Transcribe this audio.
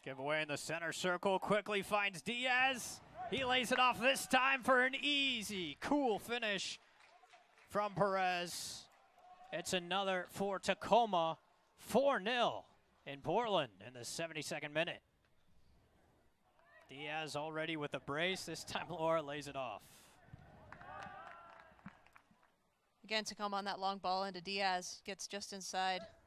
Giveaway in the center circle, quickly finds Diaz. He lays it off this time for an easy, cool finish from Perez. It's another for Tacoma, 4-0 in Portland in the 72nd minute. Diaz already with a brace. This time Laura lays it off. Again, Tacoma on that long ball into Diaz, gets just inside.